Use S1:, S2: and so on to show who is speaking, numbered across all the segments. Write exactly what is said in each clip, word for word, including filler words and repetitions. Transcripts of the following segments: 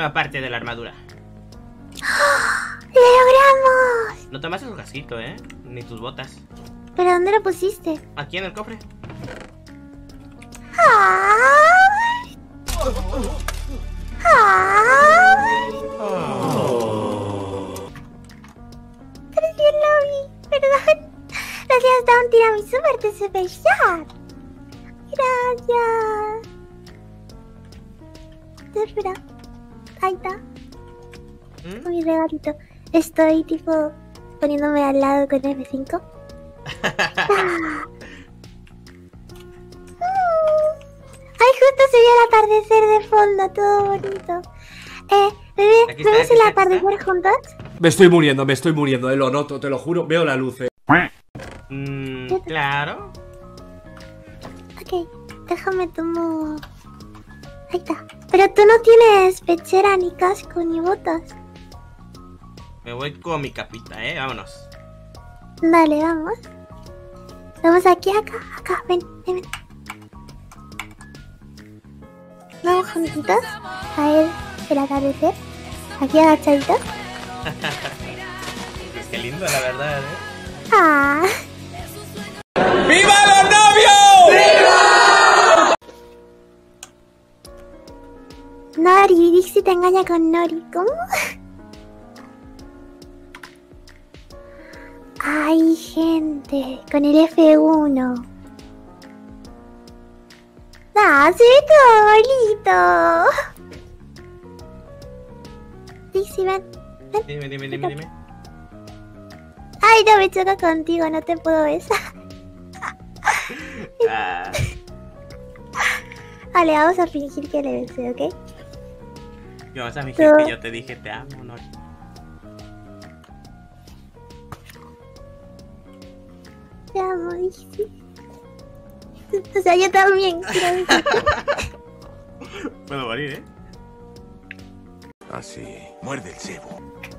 S1: última parte de la armadura.
S2: ¡Lo logramos!
S1: No tomas el casquito, ¿eh? Ni tus botas.
S2: ¿Pero dónde lo pusiste?
S1: Aquí en el cofre.
S2: ¡Ay! ¡Ay!
S1: Oh.
S2: Recién lo vi, perdón. Gracias, Down, tira mi super de super chat. Gracias. Espera. Ahí está.
S1: ¿Mm?
S2: Mi regalito. Estoy tipo poniéndome al lado con F cinco. Ah. Ay, justo se vio el atardecer de fondo, todo bonito. Eh, bebé,
S1: Aquí está,
S2: ¿vemos
S1: aquí
S2: el
S1: está, aquí
S2: atardecer
S1: está.
S2: juntos?
S3: Me estoy muriendo, me estoy muriendo, eh, lo noto, te lo juro, veo la luz. Eh.
S1: Mm, claro.
S2: Ok, déjame tomo... Ahí está. Pero tú no tienes pechera, ni casco, ni botas.
S1: Me voy con mi capita, eh. Vámonos.
S2: Dale, vamos. Vamos aquí, acá, acá, ven, ven, ven. Vamos juntitos a ver el atardecer. Aquí agachaditos.
S1: Pues qué lindo, la verdad, eh.
S2: Ah.
S3: ¡Viva los novios!
S2: Nori, Dixie te engaña con Nori. ¿Cómo? Ay, gente, con el F uno. Ah, se ve todo bonito. Dixie, ven, ven.
S1: Dime, dime, dime, dime.
S2: Ay, no me choca contigo, no te puedo besar.
S1: Ah,
S2: Vale, vamos a fingir que le besé, ¿ok?
S1: y vamos a fingir
S2: No.
S1: que yo te dije te amo, Nori.
S2: Te amo, Dixie. O sea, yo también quiero besar.
S1: Puedo morir, eh.
S4: Así, muerde el cebo.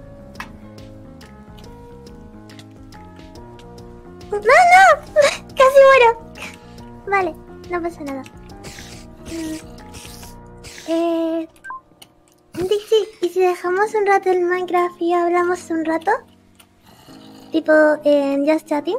S2: ¡No, no! ¡Casi muero! Vale, no pasa nada. Mm. Eh... Dixie, ¿y si dejamos un rato el Minecraft y hablamos un rato? Tipo, en Just Chatting.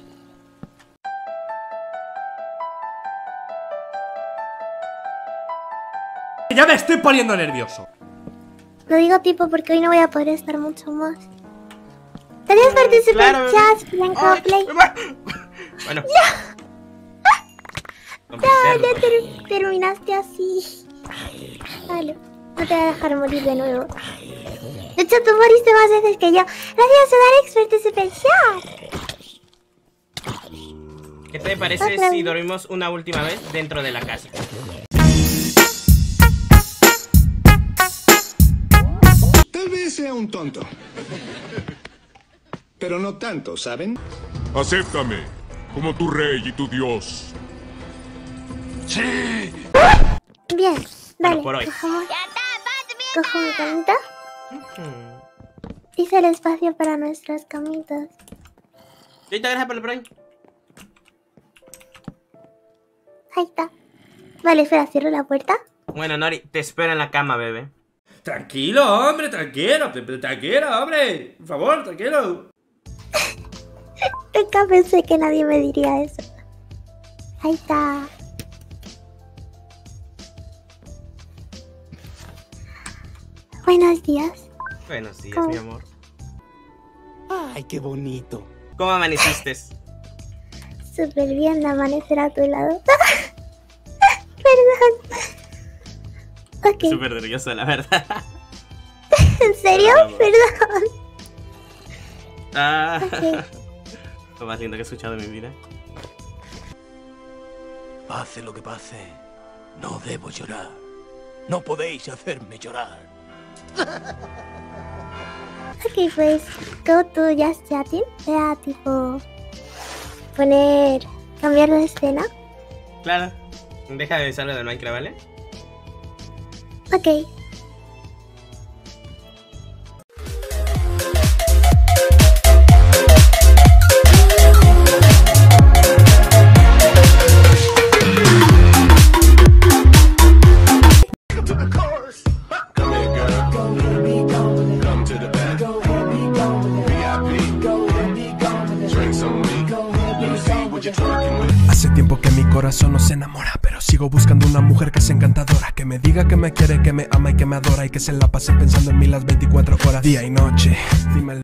S3: Ya me estoy poniendo nervioso.
S2: Lo digo tipo porque hoy no voy a poder estar mucho más. Gracias por tu super
S1: Claro,
S2: chat, Blanco
S1: Ay,
S2: Play.
S1: Bueno. Con mi
S2: Ya,
S1: cerdo.
S2: ya ter- terminaste así. Vale, no te voy a dejar morir de nuevo. De hecho, tú moriste más veces que yo. Gracias a dar experto super chat.
S1: ¿Qué te parece
S2: Otra
S1: si
S2: vez.
S1: dormimos una última vez dentro de la casa?
S5: Tal vez sea un tonto. Pero no tanto, ¿saben?
S6: Acéptame como tu rey y tu dios.
S2: Bien, vale.
S1: por hoy.
S2: Cojamos, cojo mi camita.
S1: Hmm.
S2: Hice el espacio para nuestras camitas.
S1: Ahorita, gracias por el Prime.
S2: Ahí está. Vale, espera, cierro la puerta.
S1: Bueno, Nori, te espero en la cama, bebé.
S3: Tranquilo, hombre, tranquilo, tranquilo, hombre. Por favor, tranquilo.
S2: Nunca pensé que nadie me diría eso. Ahí está. Buenos días.
S1: Buenos días,
S2: ¿Cómo?
S1: mi amor.
S4: Ay, qué bonito.
S1: ¿Cómo amaneciste?
S2: Súper bien de amanecer a tu lado. Perdón. Ok,
S1: Súper nervioso, la verdad.
S2: ¿en serio?
S1: Vamos.
S2: Perdón.
S1: Ah,
S2: Ok.
S1: lo más lindo que he escuchado en mi vida.
S4: Pase lo que pase, no debo llorar. No podéis hacerme llorar.
S2: Ok, pues, go to Just Chatting. Era tipo... poner... cambiar de escena.
S1: Claro. Deja de avisarme del Minecraft, ¿vale?
S2: Ok.
S5: Come here, girl.
S7: corazón no se enamora, pero sigo buscando una mujer que sea encantadora, que me diga que me quiere, que me ama y que me adora, y que se la pase pensando en mí las veinticuatro horas, día y noche. Dime el